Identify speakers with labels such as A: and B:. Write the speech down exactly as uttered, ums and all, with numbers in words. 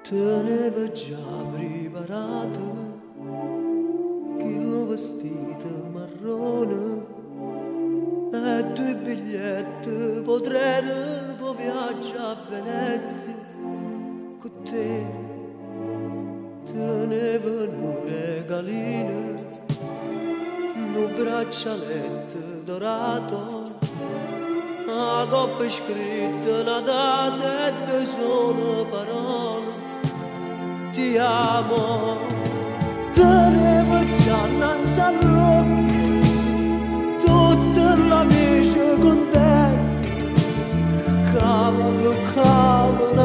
A: Teneva già preparato quello vestito marrone e due biglietti per treno per viaggio a Venezia. Con te tenevano regalino, un braccialetto dorato, una coppa scritta, una data e due sole parole. Ti amo, tenevo già innanzi agli occhi tutte le amici contenti, cavolo, cavolo.